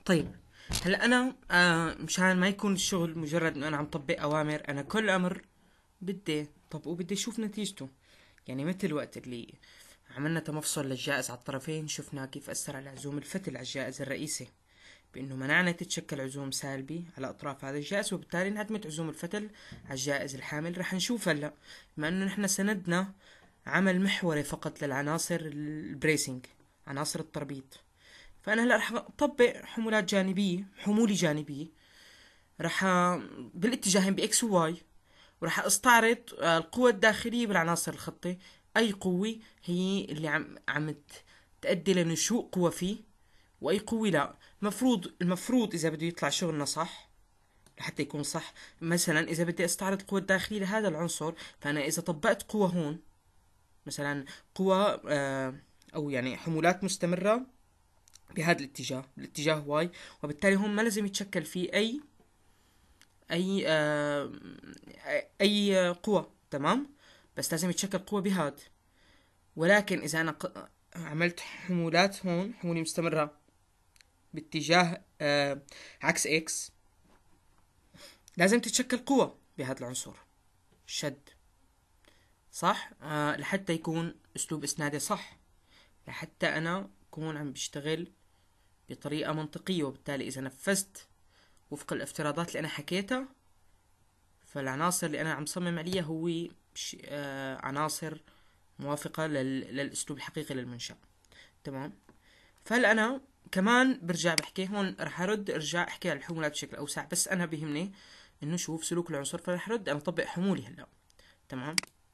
طيب، هلا انا مشان ما يكون الشغل مجرد انه انا عم طبق اوامر، انا كل امر بدي طبقه وبدي اشوف نتيجته. يعني مثل وقت اللي عملنا تمفصل للجائز على الطرفين، شفنا كيف اثر على عزوم الفتل على الجائز الرئيسي، بانه منعنا تتشكل عزوم سالبي على اطراف هذا الجائز، وبالتالي انعدمت عزوم الفتل على الجائز الحامل. رح نشوف هلا، بما انه نحن سندنا عمل محوري فقط للعناصر البريسنج، عناصر التربيط، فانا هلا رح اطبق حمولات جانبيه، حمولي جانبيه، رح بالاتجاهين باكس وواي، وراح استعرض القوى الداخليه بالعناصر الخطيه. اي قوه هي اللي عم تؤدي لنشوء قوى فيه، واي قوه لا. المفروض اذا بده يطلع شغلنا صح، لحتى يكون صح، مثلا اذا بدي استعرض القوى الداخليه لهذا العنصر، فانا اذا طبقت قوى هون، مثلا قوى او يعني حمولات مستمره بهذا الاتجاه، الاتجاه واي، وبالتالي هون ما لازم يتشكل فيه اي آه اي قوة، تمام، بس لازم يتشكل قوة بهاد. ولكن اذا انا عملت حمولات هون، حمولة مستمرة باتجاه عكس اكس، لازم تتشكل قوة بهذا العنصر، شد، صح، لحتى يكون اسلوب اسنادي صح، لحتى انا اكون عم بشتغل بطريقة منطقية. وبالتالي اذا نفذت وفق الافتراضات اللي انا حكيتها، فالعناصر اللي انا عم صمم عليها هو عناصر موافقة للاسلوب الحقيقي للمنشأ، تمام. فهلا انا كمان برجع بحكي هون، رح ارجع احكي على الحمولات بشكل اوسع، بس انا بيهمني انه شوف سلوك العنصر، فرح ارد انا اطبق حمولي هلا، تمام.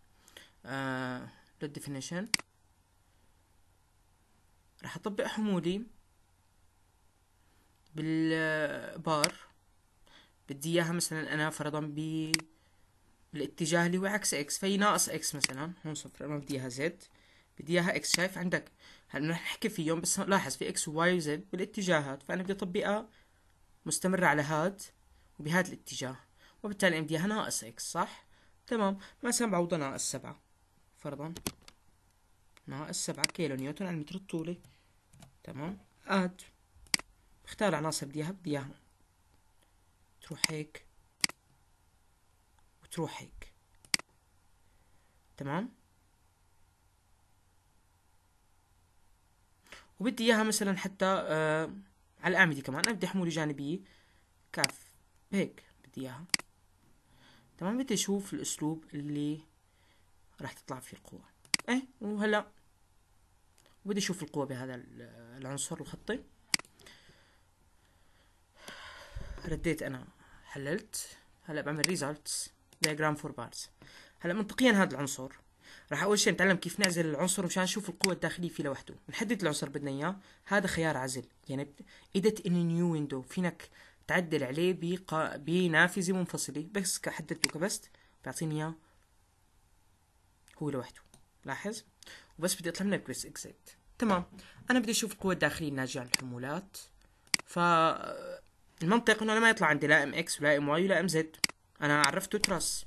للديفينيشن رح اطبق حمولي بالبار، بدي اياها مثلا انا فرضا بالاتجاه اللي هو عكس اكس، في ناقص اكس مثلا، هون صفر، ما بدي اياها زد، بدي اياها اكس. شايف عندك هلا رح نحكي فيهم، بس لاحظ في اكس وواي وزد بالاتجاهات، فانا بدي اطبقها مستمرة على هاد وبهذا الاتجاه، وبالتالي بدي اياها ناقص اكس، صح، تمام. مثلا بعوضها ناقص 7 فرضا، ناقص 7 كيلو نيوتن على المتر الطولي، تمام. اد اختار العناصر بدي اياها تروح هيك وتروح هيك، تمام. وبدي اياها مثلا حتى على الاعمده كمان، انا بدي حموله جانبيه كاف هيك، بدي اياها، تمام. بدي اشوف الاسلوب اللي راح تطلع فيه القوة، ايه. وهلا بدي اشوف القوة بهذا العنصر الخطي. رديت انا، حللت، هلا بعمل results diagram for bars. هلا منطقيا هذا العنصر راح اول شيء نتعلم كيف نعزل العنصر مشان نشوف القوة الداخلية فيه لوحده، نحدد العنصر بدنا اياه. هذا خيار عزل، يعني edit in new window، فينك تعدل عليه بنافذة منفصلة، بس كحددته كبست بيعطيني اياه هو لوحده، لاحظ. وبس بدي اطلع منه بريس اكزيت، تمام. انا بدي اشوف القوة الداخلية الناتجة عن الحمولات، ف المنطق انه لما يطلع عندي لا ام اكس ولا ام واي ولا ام زد، انا عرفته تراس.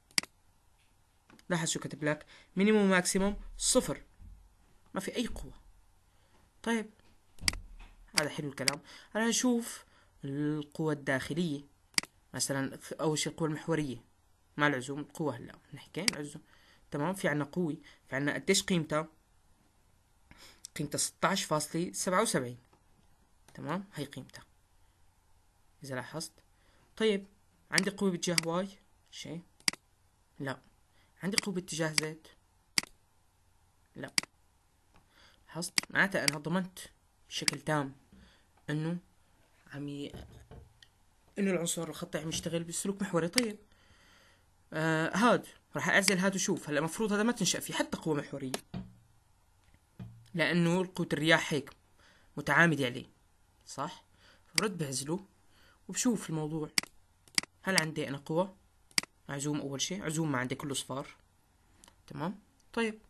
لاحظ شو كتب لك، مينيموم ماكسيموم صفر، ما في اي قوة. طيب، هذا حلو الكلام. انا هشوف القوة الداخلية، مثلا اول شيء القوة المحورية مع العزوم، القوة هلا نحكي العزوم، تمام. في عنا قوة، في عنا قديش قيمتها، قيمتها 16.77، تمام، هي قيمتها اذا لاحظت. طيب، عندي قوة باتجاه واي شيء، لا. عندي قوة باتجاه زد، لا. لاحظت، معناتها انا ضمنت بشكل تام انه عم ي... انه العنصر الخطي عم يشتغل بسلوك محوري. طيب، هاد راح اعزل هاد وشوف. هلا المفروض هذا ما تنشأ فيه حتى قوة محورية، لانه قوة الرياح هيك متعامدة عليه، صح. برد بعزله وبشوف الموضوع. هل عندي انا قوة عزوم؟ اول شيء عزوم ما عندي كله صفار، تمام. طيب،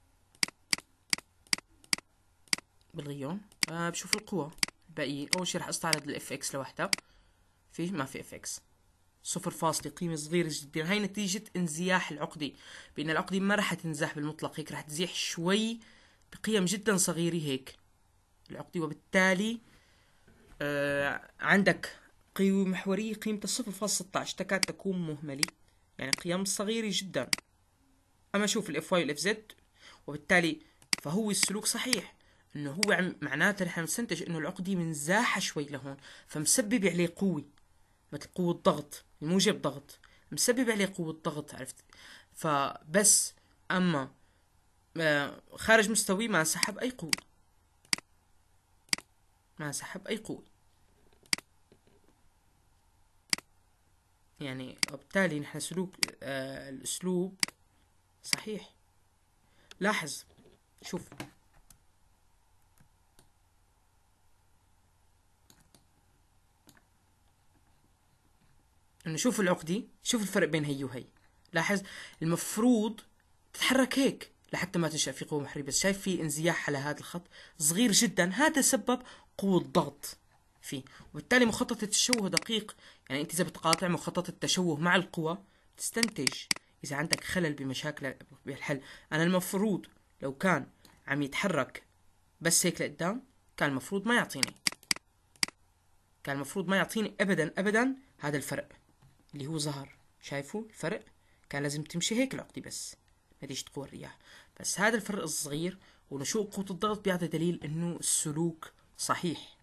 بالغيون بشوف القوى الباقية. اول شيء راح استعرض الاف اكس لوحدها، ما في اف اكس، صفر فاصلة، قيمة صغيرة جدا. هاي نتيجة انزياح العقدة، بان العقدة ما راح تنزاح بالمطلق هيك، راح تزيح شوي بقيم جدا صغيرة هيك العقدة، وبالتالي عندك قوة محورية قيمتها 0.16 تكاد تكون مهملة، يعني قيم صغيرة جدا. أما شوف الاف واي والاف زد، وبالتالي فهو السلوك صحيح، انه هو معناته نحن نستنتج انه العقدي منزاحة شوي لهون، فمسبب عليه قوة، مثل قوة ضغط، موجب ضغط، مسبب عليه قوة ضغط، عرفت؟ فبس اما خارج مستوي ما انسحب اي قوة، ما انسحب اي قوة. يعني وبالتالي نحن سلوك الاسلوب صحيح. لاحظ، شوف انه شوف العقدي، شوف الفرق بين هي وهي. لاحظ، المفروض تتحرك هيك لحتى ما تنشأ في قوة محركة، بس شايف في انزياح على هذا الخط صغير جدا، هذا سبب قوة ضغط فيه. وبالتالي مخطط التشوه دقيق. يعني انت اذا بتقاطع مخطط التشوه مع القوى تستنتج اذا عندك خلل بمشاكل بالحل. انا المفروض لو كان عم يتحرك بس هيك لقدام كان المفروض ما يعطيني، كان المفروض ما يعطيني ابدا ابدا هذا الفرق اللي هو ظهر. شايفوا الفرق؟ كان لازم تمشي هيك العقدي بس نتيجة قوى الرياح. بس هذا الفرق الصغير ونشوء قوة الضغط بيعطي دليل انه السلوك صحيح.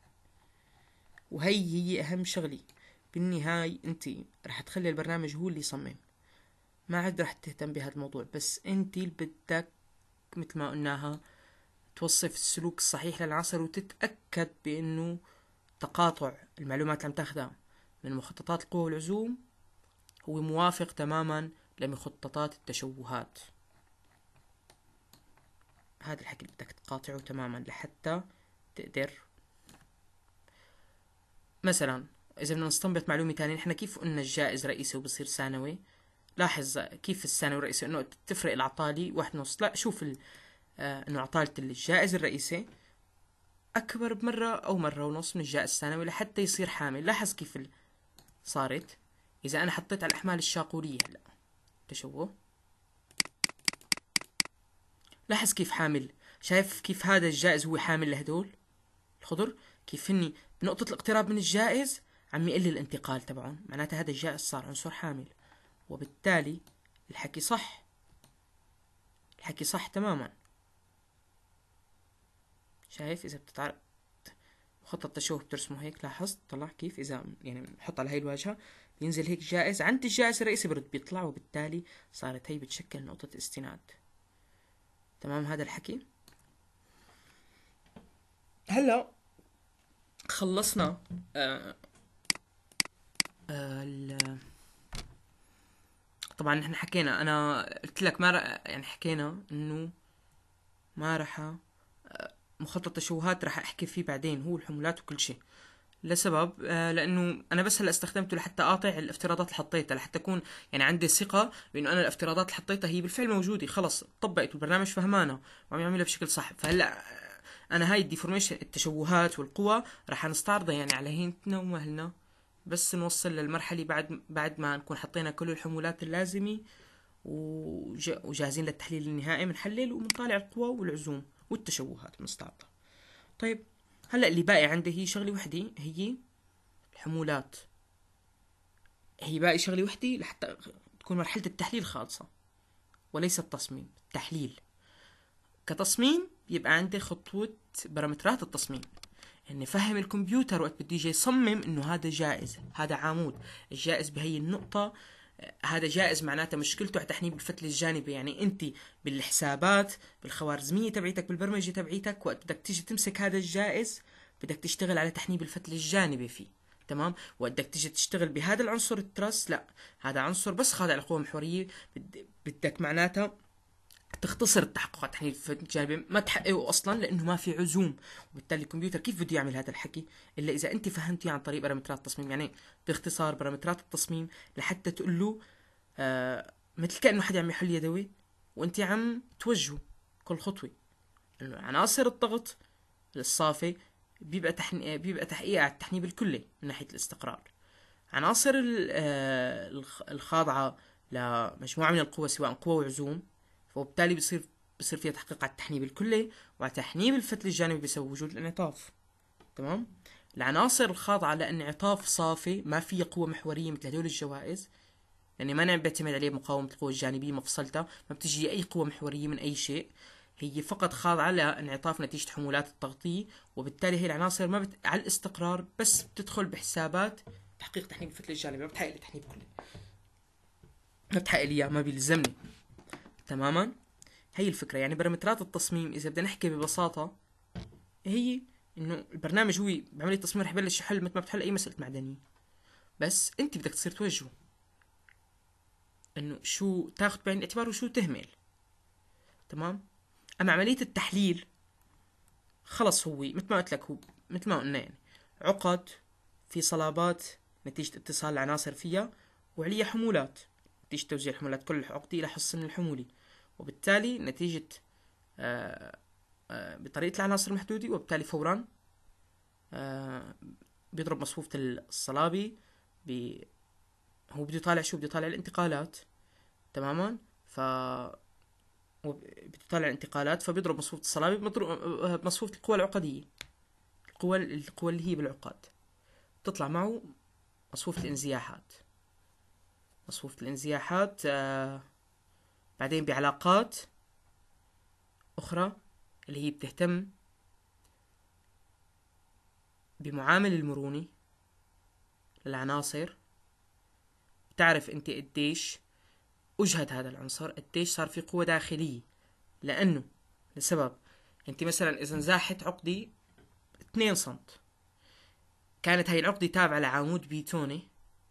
وهي اهم شغلة. بالنهاية انت رح تخلي البرنامج هو اللي يصمم، ما عاد رح تهتم بهذا الموضوع، بس انت اللي بدك مثل ما قلناها توصف السلوك الصحيح للعناصر وتتأكد بانه تقاطع المعلومات اللي عم تاخذها من مخططات القوة والعزوم هو موافق تماما لمخططات التشوهات. هذا الحكي اللي بدك تقاطعه تماما لحتى تقدر. مثلا اذا بدنا نستنبط معلومة تانية، نحن كيف قلنا الجائز رئيسي وبصير ثانوي؟ لاحظ كيف الثانوي والرئيسي انه تفرق العطالي 1.5. لا شوف انه عطالة الجائز الرئيسي اكبر بمرة او مرة ونص من الجائز الثانوي لحتى يصير حامل. لاحظ كيف صارت. اذا انا حطيت على الاحمال الشاقولية هلا تشوه، لاحظ كيف حامل. شايف كيف هذا الجائز هو حامل لهدول الخضر، كيف هني بنقطة الاقتراب من الجائز عم يقل الانتقال تبعهم، معناتها هذا الجائز صار عنصر حامل. وبالتالي الحكي صح، الحكي صح تماما. شايف اذا بتتعرف خط التشوه بترسمه هيك، لاحظت طلع كيف اذا يعني نحط على هاي الواجهة بينزل هيك جائز عند الجائز الرئيسي برد بيطلع، وبالتالي صارت هي بتشكل نقطة استناد. تمام هذا الحكي. هلا خلصنا طبعا نحن حكينا، انا قلت لك ما يعني حكينا انه ما رح مخطط تشوهات رح احكي فيه بعدين، هو الحمولات وكل شيء، لسبب لانه انا بس هلا استخدمته لحتى اقاطع الافتراضات اللي حطيتها، لحتى اكون يعني عندي ثقه بانه انا الافتراضات اللي حطيتها هي بالفعل موجوده، خلص طبقت والبرنامج فهمانه وعم يعملها بشكل صح. فهلا انا هاي الديفورميشن التشوهات والقوى رح نستعرضها يعني على هينتنا ومهلنا، بس نوصل للمرحله بعد ما نكون حطينا كل الحمولات اللازمه وجاهزين للتحليل النهائي، بنحلل وبنطالع القوى والعزوم والتشوهات بنستعرضها. طيب هلا اللي باقي عندي هي شغله وحده، هي الحمولات. هي باقي شغله وحده لحتى تكون مرحله التحليل خالصه، وليس التصميم. التحليل كتصميم يبقى عندي خطوه بارامترات التصميم، اني فهم الكمبيوتر وقت بده يجي يصمم انه هذا جائز، هذا عمود الجائز بهي النقطة، هذا جائز معناته مشكلته على تحنيب الفتل الجانبي. يعني انت بالحسابات بالخوارزمية تبعيتك بالبرمجة تبعيتك وقت بدك تيجي تمسك هذا الجائز بدك تشتغل على تحنيب الفتل الجانبي فيه، تمام؟ وقت بدك تيجي تشتغل بهذا العنصر الترس، لا هذا عنصر بس خاضع للقوة المحورية، بدك معناته تختصر التحقق على تحليل الجانبي، ما تحققه اصلا لانه ما في عزوم. وبالتالي الكمبيوتر كيف بده يعمل هذا الحكي الا اذا انت فهمتيه عن طريق بارامترات التصميم. يعني باختصار بارامترات التصميم لحتى تقول له مثل كانه حدا عم يحل يدوي وانت عم توجهه كل خطوه. انه عناصر الضغط الصافي بيبقى تحقيق على التحنيب الكلي من ناحيه الاستقرار. عناصر الخاضعه لمجموعه من القوى سواء قوى وعزوم، وبالتالي بصير فيها تحقيق على التحنيب الكلي وعلى تحنيب الفتل الجانبي بسبب وجود الانعطاف، تمام؟ العناصر الخاضعة لانعطاف صافي ما فيها قوة محورية مثل هدول الجوائز، يعني ما نعم بيعتمد عليه مقاومة القوى الجانبية مفصلتها، ما بتجي أي قوة محورية من أي شيء، هي فقط خاضعة لانعطاف نتيجة حمولات التغطية. وبالتالي هي العناصر ما على الاستقرار، بس بتدخل بحسابات تحقيق تحنيب الفتلة الجانبية، ما بتحقق لي تحنيب كلي، ما بتحقق لي إياه، ما بيلزمني. تماما. هي الفكرة. يعني بارامترات التصميم إذا بدنا نحكي ببساطة هي إنه البرنامج هو بعملية التصميم رح يبلش يحل مثل ما بتحل أي مسألة معدنية، بس أنت بدك تصير توجهه إنه شو تاخذ بعين الاعتبار وشو تهمل. تمام. اما عملية التحليل خلص هو مثل ما قلت لك، هو مثل ما قلنا يعني عقد في صلابات نتيجة اتصال العناصر فيها، وعليها حمولات نتيجة توزيع الحمولات كل عقدة إلى حصة من الحمولة، وبالتالي نتيجة بطريقة العناصر المحدودة، وبالتالي فورا بيضرب مصفوفة الصلابة هو بده يطالع شو، بده يطالع الانتقالات. تماما. بتطلع الانتقالات، فبيضرب مصفوفة الصلابة بمصفوفة القوى العقدية، القوى اللي هي بالعقاد، تطلع معه مصفوفة الانزياحات. مصفوفة الانزياحات بعدين بعلاقات أخرى اللي هي بتهتم بمعامل المرونة للعناصر. بتعرف انت قديش أجهد هذا العنصر، قديش صار في قوة داخلية، لأنه لسبب انت مثلا إذا انزاحت عقدة 2 سنت، كانت هاي العقدة تابعة لعمود بيتوني،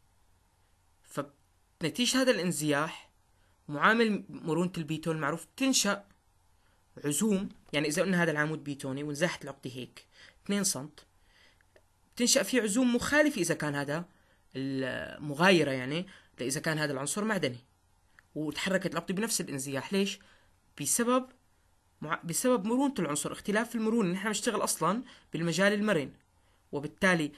فنتيجة هذا الانزياح معامل مرونة البيتون المعروف تنشأ عزوم. يعني إذا قلنا هذا العمود بيتوني وانزاحت العقدة هيك 2 سنت، تنشأ فيه عزوم مخالفة إذا كان هذا المغايرة، يعني إذا كان هذا العنصر معدني، وتحركت العقدة بنفس الانزياح. ليش؟ بسبب بسبب مرونة العنصر، اختلاف المرونة. نحن بنشتغل أصلا بالمجال المرن، وبالتالي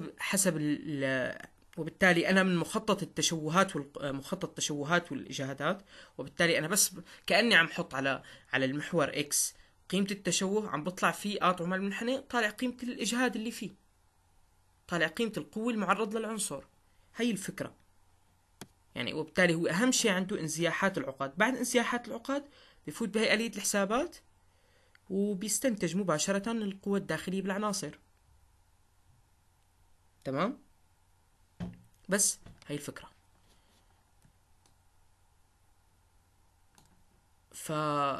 وبالتالي انا من مخطط التشوهات مخطط التشوهات والاجهادات، وبالتالي انا بس كاني عم حط على المحور اكس قيمة التشوه، عم بطلع فيه قاطع مال المنحنى، طالع قيمة الاجهاد اللي فيه، طالع قيمة القوة المعرض للعنصر. هي الفكرة يعني. وبالتالي هو اهم شيء عنده انزياحات العقاد. بعد انزياحات العقاد بفوت بهي آلية الحسابات وبيستنتج مباشرة القوة الداخلية بالعناصر. تمام. بس هي الفكرة. ف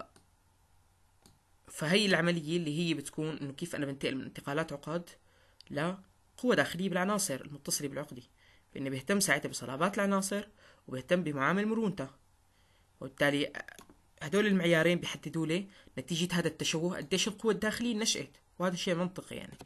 فهي العملية اللي هي بتكون انه كيف انا بنتقل من انتقالات عقد لقوة داخلية بالعناصر المتصلة بالعقدة، فاني بهتم ساعتها بصلابات العناصر وبهتم بمعامل مرونتها. وبالتالي هدول المعيارين بيحددوا لي نتيجة هذا التشوه قديش القوة الداخلية نشأت، وهذا شيء منطقي يعني.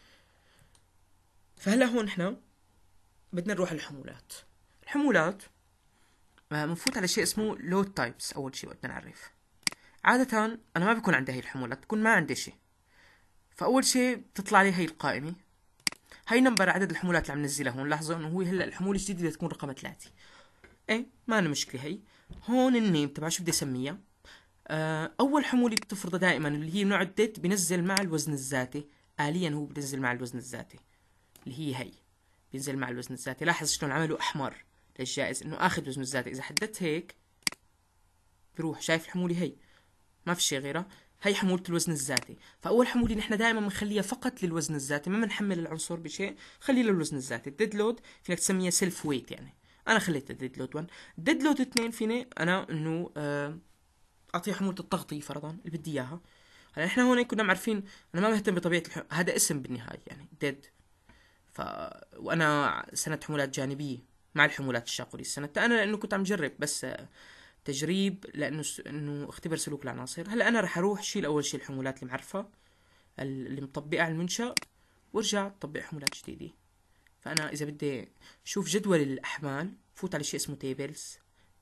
فهلا هون احنا بدنا نروح للحمولات. الحمولات بنفوت على شيء اسمه لود تايبس. اول شيء بدنا نعرف، عادة انا ما بكون عندي هي الحمولات، بكون ما عندي شيء. فاول شيء بتطلع لي هي القائمة، هاي نمبر عدد الحمولات اللي عم ننزلها هون. لاحظوا انه هو هلا الحمولة الجديدة بدها تكون رقم 3. ايه ما أنا مشكلة. هي هون النيم تبع شو بدي اسميها. اول حمولة بتفرضها دائما اللي هي نوع الديت بينزل مع الوزن الذاتي. آليا هو بينزل مع الوزن الذاتي اللي هي بينزل مع الوزن الذاتي. لاحظ شلون عملوا احمر للجائز انه اخذ وزنه الذاتي. اذا حددت هيك بروح شايف الحمولة هي ما في شيء غيرها. هي حمولة الوزن الذاتي. فأول حمولة نحن دائما بنخليها فقط للوزن الذاتي، ما بنحمل العنصر بشيء، خليه للوزن الذاتي. الديد لود فينك تسميها سيلف ويت، يعني أنا خليتها ديد لود 1. ديد لود 2 فيني أنا إنه أعطيه حمولة التغطية فرضا اللي بدي إياها. هلا نحن هون كنا عارفين أنا ما بهتم بطبيعة هذا اسم بالنهاية يعني ديد. وأنا سنة حمولات جانبية مع الحمولات الشاقولية السنة، أنا لأنه كنت عم جرب بس تجريب انه اختبر سلوك العناصر. هلا انا رح اروح شيل اول شيء الحمولات المعرفة اللي مطبقة على المنشأ، وارجع اطبق حمولات جديدة. فانا اذا بدي شوف جدول الاحمال فوت على شيء اسمه تيبلز،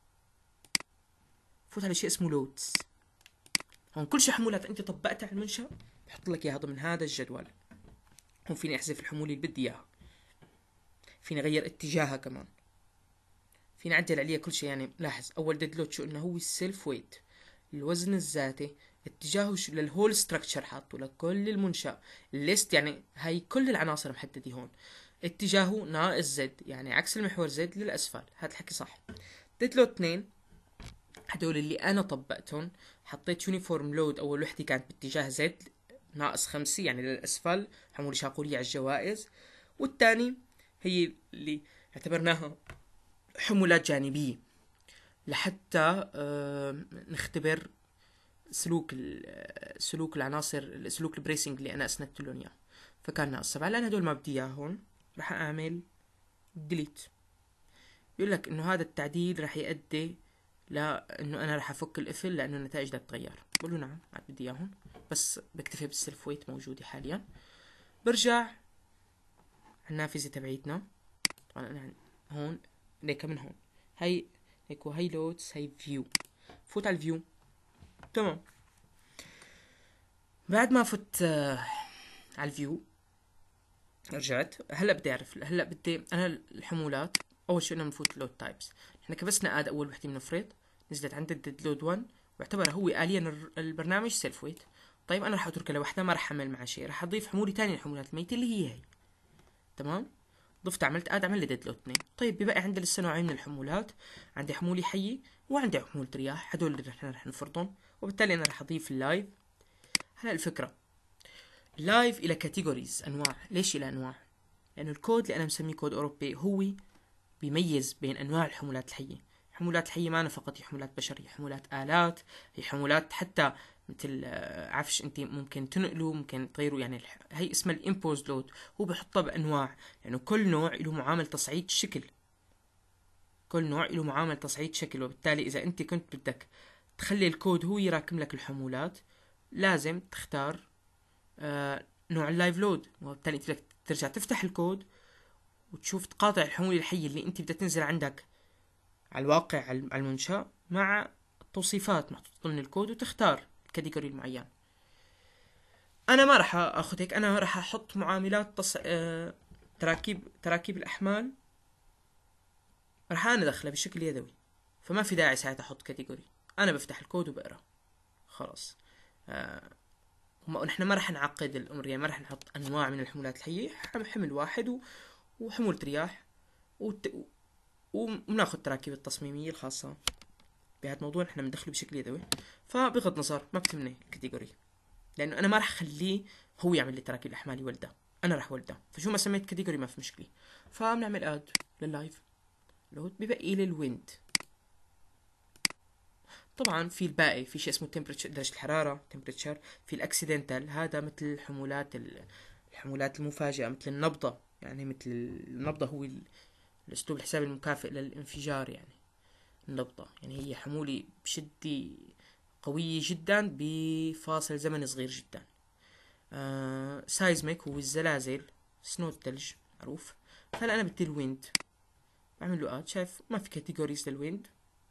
فوت على شيء اسمه لودز. هون كل شيء حمولات انت طبقتها على المنشأ بحط لك اياها ضمن هذا الجدول. هون فيني احذف الحمولة اللي بدي اياها، فيني اغير اتجاهها كمان، فيني اعدل عليها كل شيء. يعني لاحظ اول ديد لود شو انه هو السيلف ويت، الوزن الذاتي اتجاهه للهول ستراكشر حاطه لكل المنشأ. الليست يعني هاي كل العناصر محددة هون. اتجاهه ناقص زد، يعني عكس المحور زد للأسفل. هذا الحكي صح. اديت له 2، هدول اللي أنا طبقتهم. حطيت يونيفورم لود، أول وحدة كانت باتجاه زد ناقص 5 يعني للأسفل، حمولة شاقولية على الجوائز. والتاني هي اللي اعتبرناها حمولات جانبية لحتى نختبر سلوك العناصر، سلوك البريسنج اللي انا اسندت لهم اياه. فكان ناقص 7. لان هدول ما بدي اياه هون رح اعمل ديليت. يقول لك انه هذا التعديل رح يؤدي لانه انا رح افك القفل لانه النتائج بدها تتغير. بقول له نعم ما بدي اياهم، بس بكتفي بالسيلف ويت موجوده حاليا. برجع على النافذه تبعيتنا. طبعا انا هون ليك من هون هي هيك، وهي لودز، هي فيو. فوت على الفيو. تمام. بعد ما فت على الفيو رجعت. هلا بدي اعرف، هلا بدي انا الحمولات. اول شيء بدنا نفوت لود تايبس. احنا كبسنا اد اول وحده من فريد، نزلت عند الديد لود 1 واعتبر هو اليا البرنامج سيلف ويت. طيب انا رح اتركها لوحدها، ما رح اعمل معها شيء، رح اضيف حموله ثانيه الحمولات الميته اللي هي. تمام. ضفت، عملت اد، عمل لي ديد لود 2. طيب ببقى عندي لسه نوعين من الحمولات، عندي حموله حيه وعندي حموله رياح. هدول اللي رح نفرضهم، وبالتالي انا رح اضيف اللايف. هلا الفكره، لايف الى كاتيجوريز، انواع. ليش الى انواع؟ لانه الكود اللي انا مسميه كود اوروبي هو بيميز بين انواع الحمولات الحيه. الحمولات الحيه ما أنا فقط هي حمولات بشر، هي حمولات الات، هي حمولات حتى مثل عفش انت ممكن تنقله، ممكن تغيره. يعني هي اسمها الامبوز لود. هو بحطها بانواع لانه يعني كل نوع له معامل تصعيد شكل. كل نوع له معامل تصعيد شكل، وبالتالي اذا انت كنت بدك تخلي الكود هو يراكم لك الحمولات، لازم تختار نوع اللايف لود. وبالتالي انت بدك ترجع تفتح الكود وتشوف تقاطع الحمولة الحية اللي انت بدها تنزل عندك على الواقع، على المنشأ، مع التوصيفات محطوطة ضمن الكود، وتختار الكاتيجوري المعين. انا ما راح اخذ هيك، انا راح احط معاملات تراكيب الاحمال، راح انا ادخلها بشكل يدوي. فما في داعي ساعتها احط كاتيجوري. انا بفتح الكود وبقرا خلاص. نحن ما راح نعقد الامر، يعني ما راح نحط انواع من الحمولات الحيه. حمل واحد وحمولة رياح وبناخذ التراكيب التصميميه الخاصه بهذا الموضوع. نحن بندخله بشكل يدوي، فبغض نظر ما بتهمني الكاتيجوري، لانه انا ما راح اخليه هو يعمل لي تراكيب الاحمال يولدها، انا راح ولدها. فشو ما سميت كاتيجوري ما في مشكله. فبنعمل اد لللايف لود. ببقي لي الويند. طبعا في الباقي، في شيء اسمه temperature، درجة الحرارة temperature. في الاكسيدنتال، هذا مثل الحمولات المفاجئة، مثل النبضة. يعني مثل النبضة هو الاسلوب الحساب المكافئ للانفجار. يعني النبضة يعني هي حمولة بشدة قوية جدا بفاصل زمني صغير جدا. سايزميك هو الزلازل، سنو الثلج معروف. هلا انا بدي الويند، بعمل له اد. شايف ما في كاتيجوريز للويند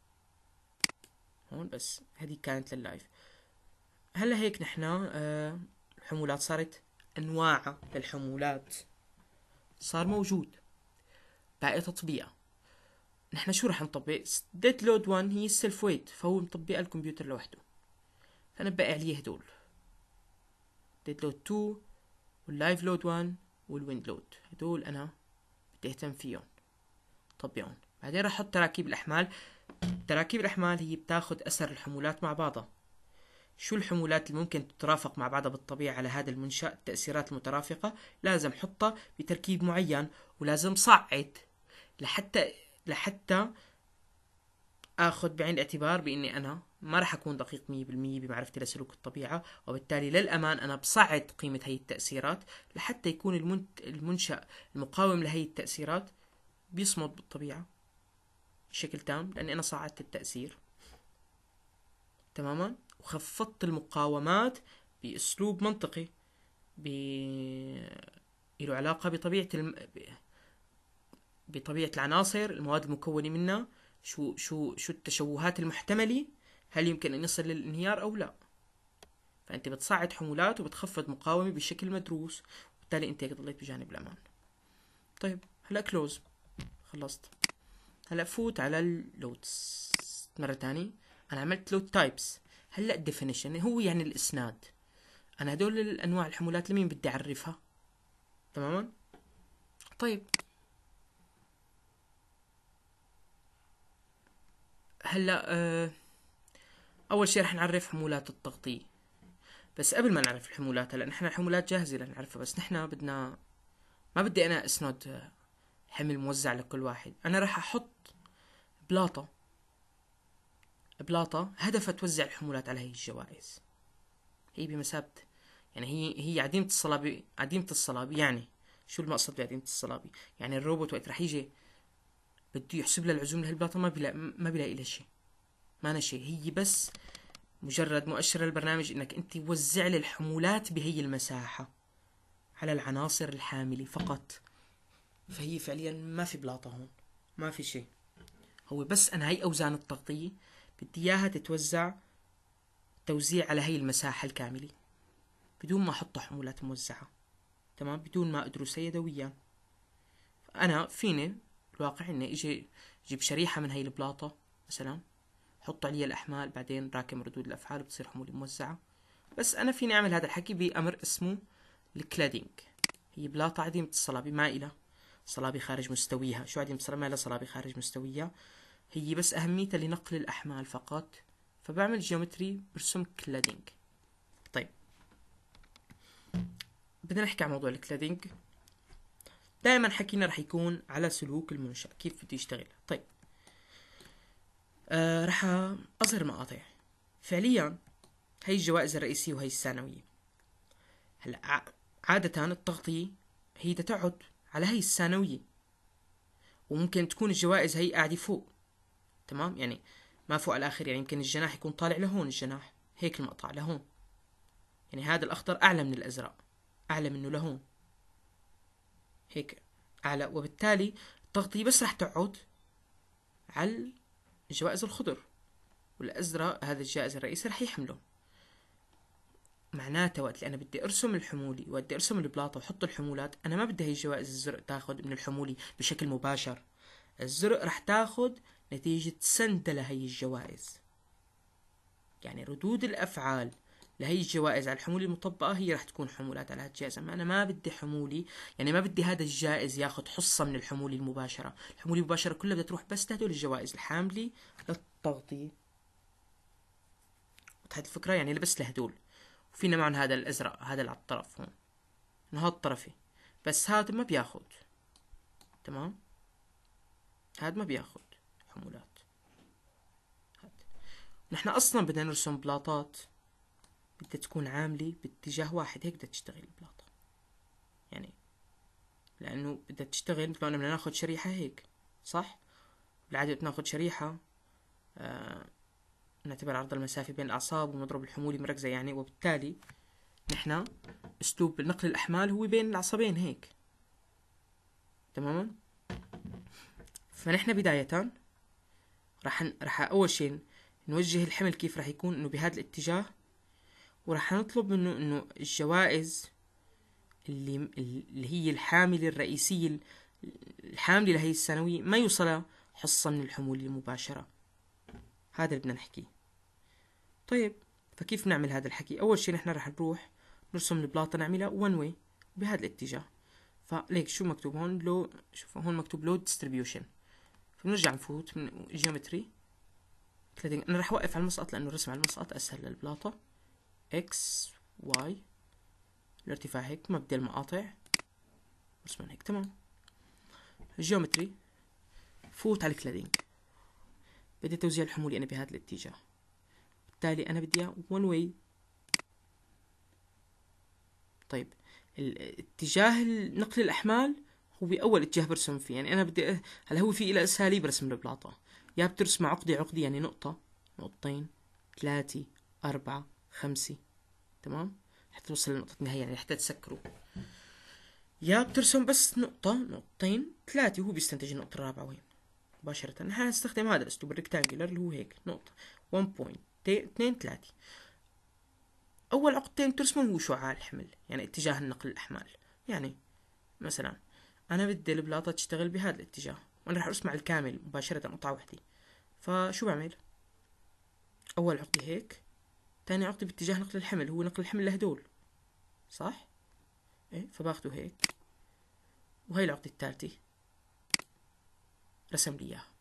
هون، بس هذه كانت لللايف. هلا هيك نحن الحمولات صارت انواع للحمولات صار موجود. باقي تطبيقها. نحن شو رح نطبق؟ ديت لود 1 هي السيلف ويت، فهو مطبقها الكمبيوتر لوحده. فانا بقى عليه هدول ديت لود 2 واللايف لود 1 والويند لود. هدول انا بدي اهتم فيهم طبقهم. بعدين رح احط تراكيب الاحمال. تراكيب الاحمال هي بتاخد اثر الحمولات مع بعضها. شو الحمولات اللي ممكن تترافق مع بعضها بالطبيعة على هذا المنشأ؟ التأثيرات المترافقة لازم حطها بتركيب معين، ولازم صعد لحتى اخذ بعين الاعتبار باني انا ما راح اكون دقيق 100% بمعرفتي لسلوك الطبيعة، وبالتالي للامان انا بصعد قيمة هي التأثيرات لحتى يكون المنشأ المقاوم لهي التأثيرات بيصمد بالطبيعة بشكل تام، لاني انا صعدت التأثير تماما وخفضت المقاومات باسلوب منطقي له علاقة بطبيعة العناصر، المواد المكونة منها، شو التشوهات المحتملة، هل يمكن ان يصل للانهيار او لا. فانت بتصعد حمولات وبتخفض مقاومة بشكل مدروس، وبالتالي انت ضليت بجانب الامان. طيب هلا كلوز، خلصت. هلا فوت على اللودز مرة تانية. انا عملت لود تايبس. هلا الديفينيشن هو يعني الاسناد. انا هدول الانواع الحمولات لمين بدي اعرفها؟ تماما. طيب هلا اول شيء رح نعرف حمولات التغطية. بس قبل ما نعرف الحمولات، هلا نحن الحمولات جاهزة لنعرفها، بس نحن بدنا، ما بدي انا اسند حمل موزع لكل واحد. انا رح احط بلاطة هدفها توزع الحمولات على هي الجوائز. هي بمثابة، يعني هي عديمة الصلابة. يعني شو المقصد بعديمة الصلابة؟ يعني الروبوت وقت رح يجي بده يحسب لها العزوم لهالبلاطة ما بيلاقي لها شيء، ما أنا شيء. هي بس مجرد مؤشر البرنامج انك انت وزع لي الحمولات بهي المساحة على العناصر الحاملة فقط. فهي فعليا ما في بلاطة هون، ما في شيء. هو بس انا هي اوزان التغطية بدي اياها تتوزع توزيع على هي المساحة الكاملة بدون ما احط حمولات موزعة، تمام، بدون ما ادرسها يدويا. انا فيني الواقع اني اجيب شريحة من هي البلاطة مثلا، حط عليها الاحمال، بعدين راكم ردود الافعال بتصير حمولة موزعة. بس انا فيني اعمل هذا الحكي بامر اسمه الكلادينج. هي بلاطة عديمة الصلابة، ما إلها صلابة خارج مستويها. شو عديمة الصلابة؟ ما إلها صلابة خارج مستويها. هي بس أهميتها لنقل الأحمال فقط. فبعمل جيومتري، برسم كلادينج. طيب بدنا نحكي عن موضوع الكلادينج. دائما حكينا رح يكون على سلوك المنشأ، كيف بده يشتغل. طيب رح أظهر مقاطع. فعليا هي الجوائز الرئيسية وهي الثانوية. هلا عادة التغطية هي تقعد على هي الثانوية، وممكن تكون الجوائز هي قاعدة فوق، تمام، يعني ما فوق على الآخر. يعني يمكن الجناح يكون طالع لهون، الجناح هيك المقطع لهون، يعني هذا الأخضر أعلى من الأزرق، أعلى منه لهون، هيك أعلى. وبالتالي التغطية بس رح تقعد على الجوائز الخضر، والأزرق هذا الجائزة الرئيسي رح يحمله. معناته وقت اللي أنا بدي أرسم الحمولي وبدي أرسم البلاطة وحط الحمولات، أنا ما بدي هي الجوائز الزرق تاخد من الحمولي بشكل مباشر. الزرق رح تاخد نتيجة سند لهي الجوائز. يعني ردود الأفعال لهي الجوائز على الحمولة المطبقة هي رح تكون حمولات على هالجائزة. ما أنا ما بدي حمولي، يعني ما بدي هذا الجائز ياخد حصة من الحمولة المباشرة. الحمولة المباشرة كلها بدها تروح بس لهدول الجوائز الحاملة للتغطية. وضحت الفكرة؟ يعني بس لهدول. وفينا معهم هذا الأزرق، هذا اللي على الطرف هون، من هذا الطرفي، بس هذا ما بياخد، تمام، هذا ما بياخد حمولات. نحن أصلا بدنا نرسم بلاطات بدها تكون عاملة باتجاه واحد، هيك بدها تشتغل البلاطة. يعني لأنه بدها تشتغل مثل ما بدنا ناخد شريحة هيك، صح؟ بالعادة بناخد شريحة نعتبر عرض المسافة بين الأعصاب ونضرب الحمولة مركزة يعني. وبالتالي نحن أسلوب نقل الأحمال هو بين العصبين هيك، تماما. فنحن بداية رح أول شيء نوجه الحمل كيف رح يكون، إنه بهذا الاتجاه. ورح نطلب منه إنه الجوائز اللي هي الحاملة الرئيسية الحاملة لهي الثانوية ما يوصلها حصة من الحمولة المباشرة. هذا اللي بدنا نحكيه. طيب فكيف نعمل هذا الحكي؟ أول شيء نحن رح نروح نرسم البلاطة، نعملها one way بهذا الاتجاه. فليك شو مكتوب هون؟ لو شوف هون مكتوب لود ديستريبيوشن. فبنرجع نفوت من جيومتري كلادينج. أنا رح أوقف على المسقط لأنه الرسم على المسقط أسهل للبلاطة. X Y الارتفاع هيك، مبدأ المقاطع رسمنا هيك، تمام. الجيومتري فوت على الكلادينج. بدي توزيع الحمولة أنا بهذا الاتجاه، بالتالي أنا بدي one way. طيب الاتجاه نقل الأحمال هو أول اتجاه برسم فيه. يعني أنا بدي هلا هو في إلى أساليب رسم البلاطة. يا بترسم عقدة عقدة، يعني نقطة، نقطتين، 3، 4، 5، تمام، حتى توصل لنقطة النهاية، يعني حتى تسكروا. يا بترسم بس نقطة، نقطتين، 3، وهو بيستنتج النقطة الرابعة وين مباشرة. نحن هنستخدم هذا الأسلوب الريكتانجلر اللي هو هيك، نقطة 1.2 3. أول عقدتين بترسمهم هو شعاع الحمل، يعني اتجاه النقل الأحمال. يعني مثلا أنا بدي البلاطة تشتغل بهذا الاتجاه، وأنا رح أرسم على الكامل مباشرة قطعة وحدة. فشو بعمل؟ أول عقدة هيك، تاني عقدة باتجاه نقل الحمل هو نقل الحمل لهدول، صح؟ ايه، فباخده هيك، وهي العقدة الثالثة رسم لي اياها.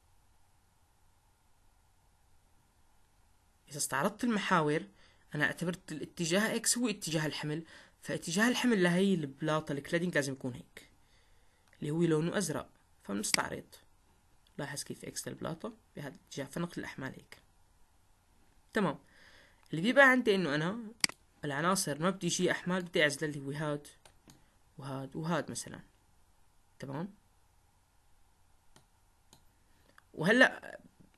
اذا استعرضت المحاور انا اعتبرت الاتجاه اكس هو اتجاه الحمل، فاتجاه الحمل لهي البلاطة الكلادينج لازم يكون هيك، اللي هو لونه ازرق، فبنستعرض. لاحظ كيف اكس للبلاطة بهذا الاتجاه، فنقل الاحمال هيك. تمام. اللي بيبقى عندي انه انا العناصر ما بدي شيء احمال، بدي اعزل اللي هو هاد وهاد وهاد مثلا. تمام. وهلا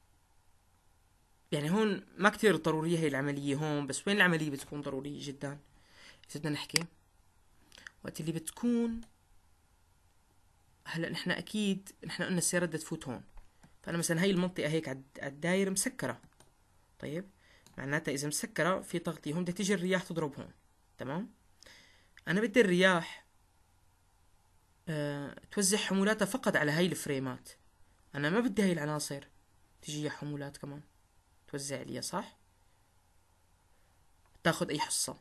يعني هون ما كتير ضرورية هي العملية هون، بس وين العملية بتكون ضرورية جدا؟ إذا بدنا نحكي وقت اللي بتكون، هلا نحن اكيد نحن قلنا السيارة بدها تفوت هون، فانا مثلا هاي المنطقة هيك على الدايرة مسكرة. طيب، معناتها اذا مسكرة في تغطية هون، بدها تيجي الرياح تضرب هون. تمام. انا بدي الرياح توزع حمولاتها فقط على هاي الفريمات، انا ما بدي هاي العناصر تجي حمولات كمان توزع لي، صح؟ تاخذ اي حصة،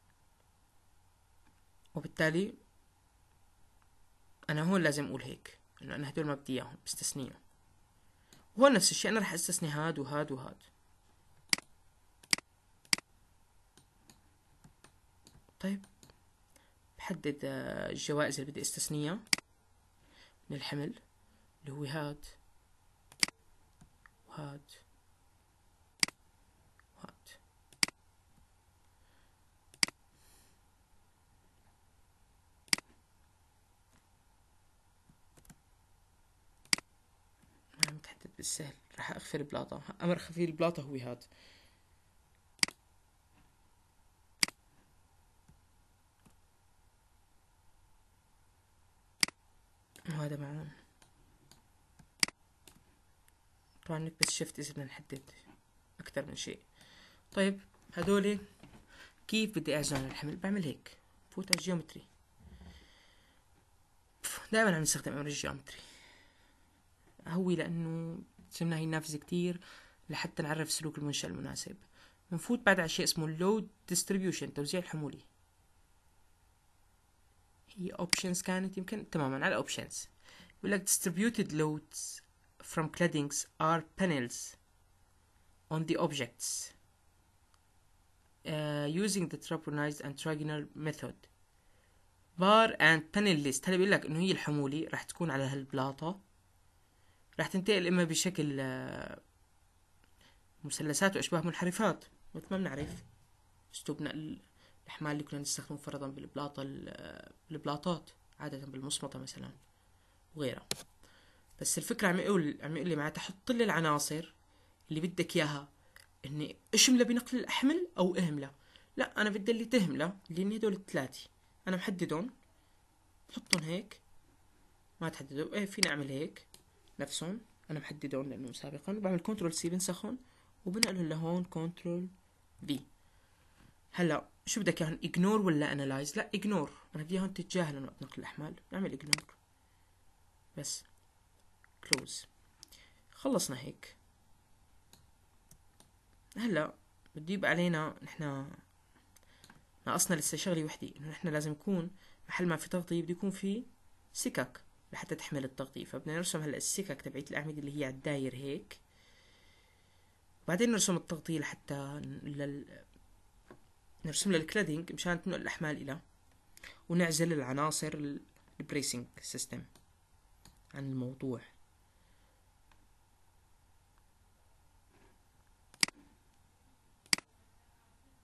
وبالتالي انا هون لازم اقول هيك انه انا هدول ما بدي اياهم، بستثنيهم. وهون نفس الشيء، انا رح استثني هاد وهاد وهاد. طيب، بحدد الجوائز اللي بدي استثنيها من الحمل، اللي هو هاد وهاد وهاد. ما عم تحدد بالسهل، راح اخفي البلاطة. امر خفي البلاطة هو هاد. وهذا معون. طبعا نكبس شيفت اذا بدنا نحدد اكثر من شيء. طيب، هدول كيف بدي اعزل عن الحمل؟ بعمل هيك، فوت على الجيومتري. دائما عم نستخدم امر الجيومتري، هو لانه سمنا هي نافذة كتير لحتى نعرف سلوك المنشأ المناسب. بنفوت بعد على شيء اسمه اللود ديستريبيوشن، توزيع الحمولي. هي اوبشنز كانت يمكن تماما على اوبشنز. بيقول لك distributed loads from claddings are panels on the objects using the trapezoid and trigonal method. bar and panel list. هلا بيقول لك انه هي الحمولي راح تكون على هالبلاطة، راح تنتقل اما بشكل مثلثات واشباه منحرفات، مثل ما بنعرف اسلوب نقل الاحمال اللي كنا نستخدمه فرضا بالبلاطات عادة بالمصمطة مثلا وغيرها. بس الفكرة عم يقول لي معناتها حط لي العناصر اللي بدك اياها، اني اشمله بنقل الاحمل او اهمله. لا، انا بدي اللي تهمله، لان هدول الثلاثه انا محددهم، بحطهم هيك. ما تحددوا، ايه فيني اعمل هيك نفسهم، انا محددهم لانه سابقا. بعمل كنترول سي بنسخهم وبنقلهم لهون كنترول في. هلا شو بدك اياهم، اجنور ولا انالايز؟ لا اجنور، انا بدي اياهم تتجاهلوا وقت نقل الاحمال، نعمل اجنور بس. كلوز. خلصنا هيك. هلا بده يبقى علينا نحنا ناقصنا لسه شغله وحده، انه نحن لازم يكون محل ما في تغطيه بده يكون في سكك لحتى تحمل التغطيه. فبدنا نرسم هلا السكك تبعت الاعمده اللي هي على الداير هيك، بعدين نرسم التغطيه لحتى نرسم لها الكلادينج مشان تنقل الاحمال الى، ونعزل العناصر البريسنج سيستم عن الموضوع.